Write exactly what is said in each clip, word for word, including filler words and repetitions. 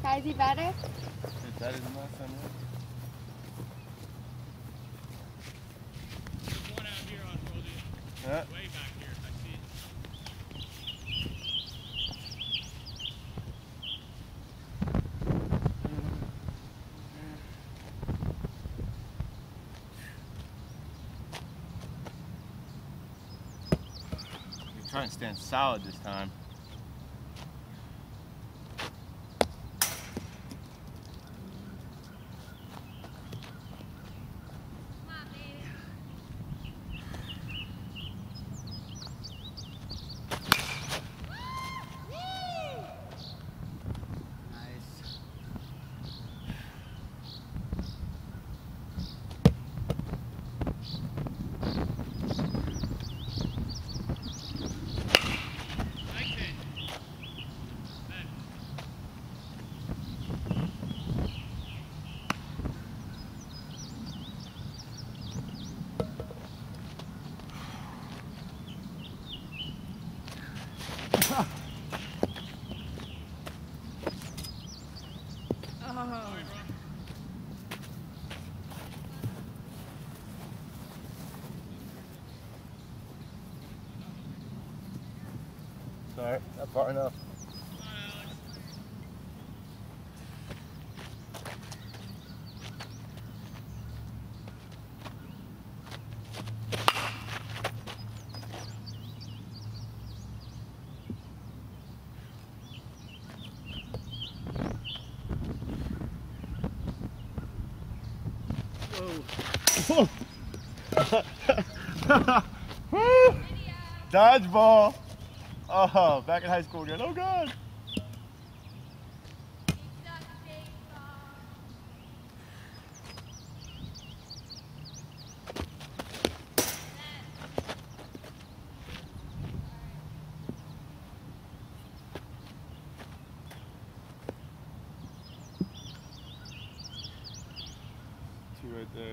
Is he better? It's better than last time, right? There's one out here on Brody. Yeah. Way back here. I see it. You're trying to stand solid this time. Alright, not far enough. Whoa. Dodgeball. Oh, back in high school again. Oh God. Two right there.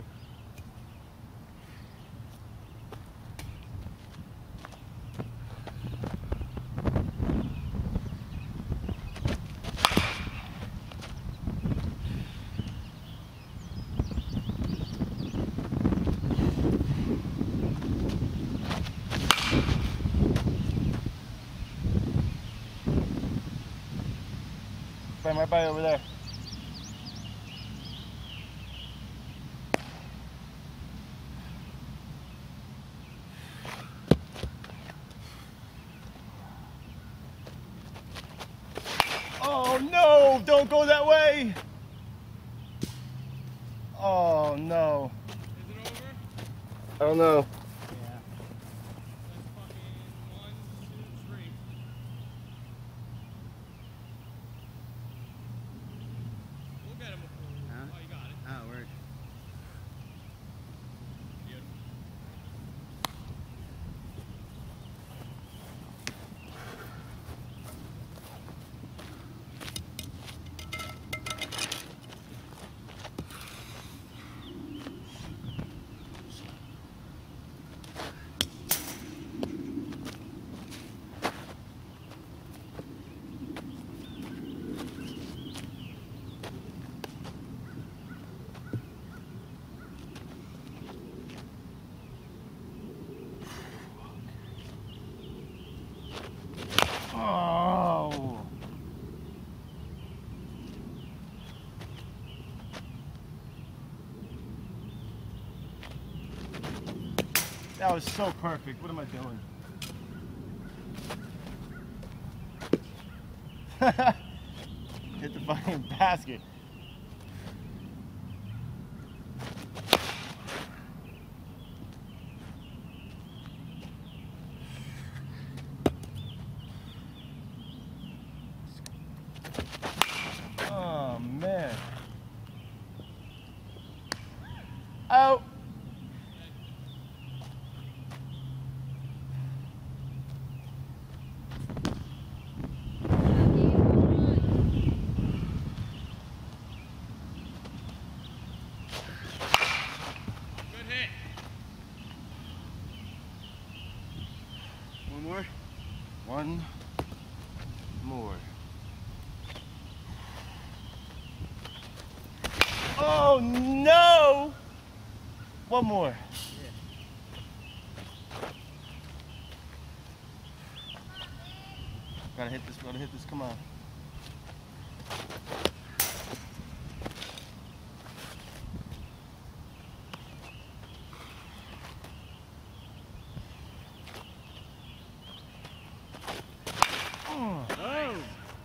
Bam, right by over there. Oh no, don't go that way. Oh no. Is it over? I don't know. Yeah. That's fucking one, two, three. We'll get him before we... Huh? Oh, you got it. Oh, word. Beautiful. Oh. That was so perfect. What am I doing? Hit the fucking basket. Oh man. Out. Good hit. One more. One more. One more. Gotta hit this, gotta hit this, come on. Oh. Oh.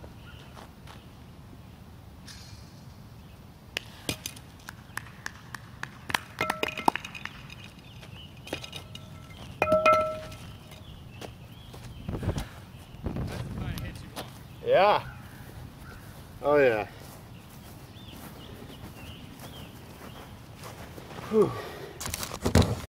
That's the kind of hit you want. Yeah. Oh yeah. Whew.